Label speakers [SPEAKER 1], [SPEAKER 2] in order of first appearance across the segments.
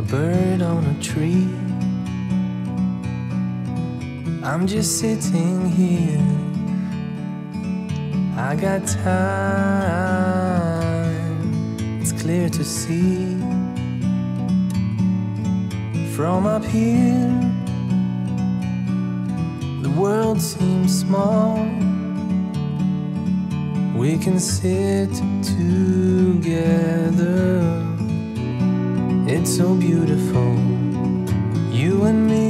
[SPEAKER 1] bird on a tree. I'm just sitting here. I got time, it's clear to see. From up here, the world seems small. We can sit together. It's so beautiful, you and me.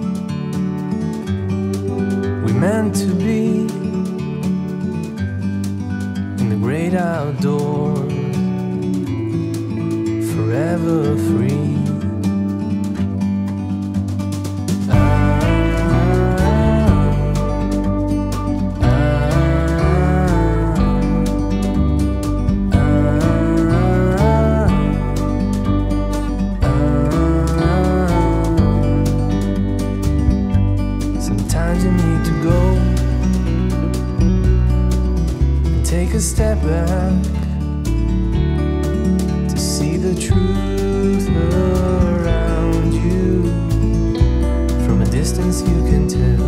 [SPEAKER 1] We meant to be in the great outdoors, forever free. Sometimes you need to go and take a step back to see the truth around you. From a distance you can tell.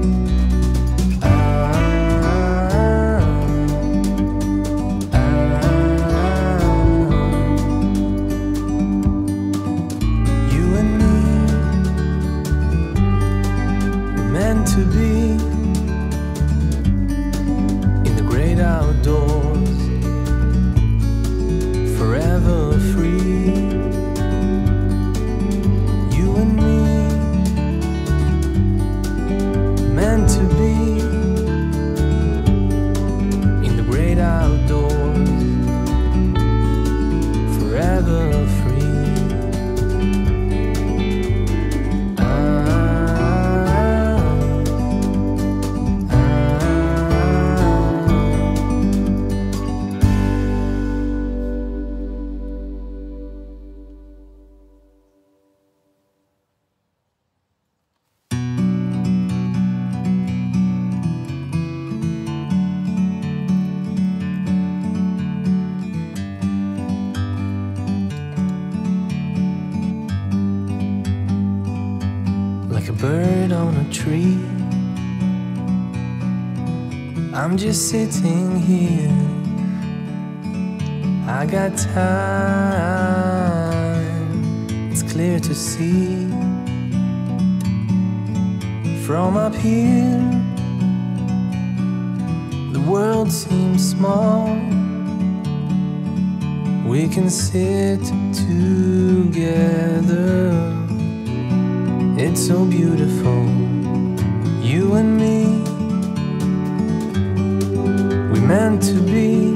[SPEAKER 1] You and me, we're meant to be in the great outdoors, forever free. You and me, meant to be in the great outdoors, forever free. Like a bird on a tree, I'm just sitting here. I got time, it's clear to see. From up here, the world seems small. We can sit together. It's so beautiful, you and me. We meant to be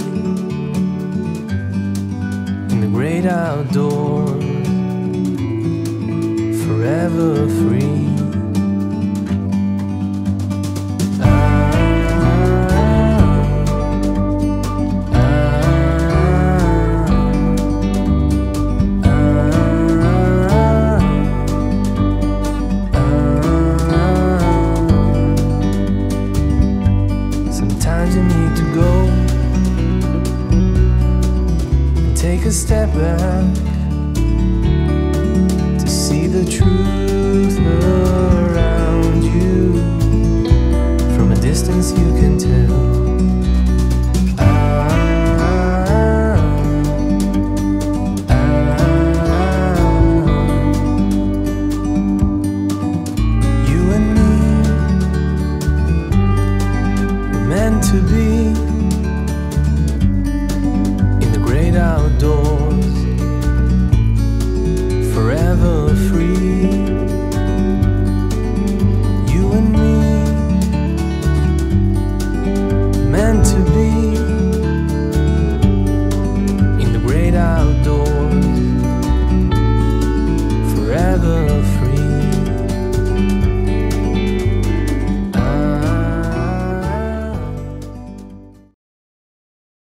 [SPEAKER 1] in the great outdoors, forever free.